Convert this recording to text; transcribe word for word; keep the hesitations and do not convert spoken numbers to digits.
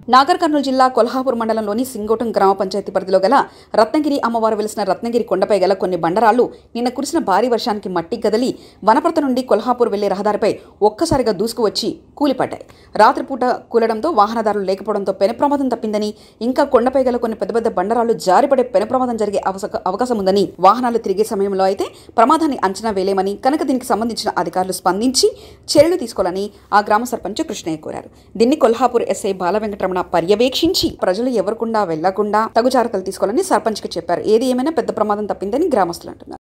నాగర్ కర్నూలు జిల్లా కొల్హాపూర్ మండలంలోని సింగోటం గ్రామ పంచాయతీ పరిధిలో గల రత్నగిరి అమ్మవారు వెలిసిన రత్నగిరి కొండపై గల కొన్ని బండరాళ్లు నిన్న కురిసిన భారీ వర్షానికి మట్టి గదలి వనపర్త నుండి కొల్హాపూర్ వెళ్లే రహదారిపై ఒక్కసారిగా దూసుకువచ్చి కూలిపడ్డాయి. రాత్రిపూట కూలడంతో వాహనదారులు లేకపోవడంతో పెను ప్రమాదం తప్పిందని, ఇంకా కొండపై గల కొన్ని పెద్ద పెద్ద బండరాళ్లు జారిపడే పెను ప్రమాదం జరిగే అవకాశం ఉందని, వాహనాలు తిరిగే సమయంలో అయితే ప్రమాదాన్ని అంచనా వేయలేమని, కనుక దీనికి సంబంధించిన అధికారులు స్పందించి చర్యలు తీసుకోవాలని ఆ గ్రామ సర్పంచ్ కృష్ణయ్య కోరారు. దీన్ని కొల్హాపూర్ ఎస్ఐ బాల వెంకటరమణ పర్యవేక్షించి ప్రజలు ఎవరకుండా వెళ్లకుండా తగు జాగ్రత్తలు తీసుకోవాలని సర్పంచ్ కి చెప్పారు. ఏది ఏమైనా పెద్ద ప్రమాదం తప్పిందని గ్రామస్తులు అంటున్నారు.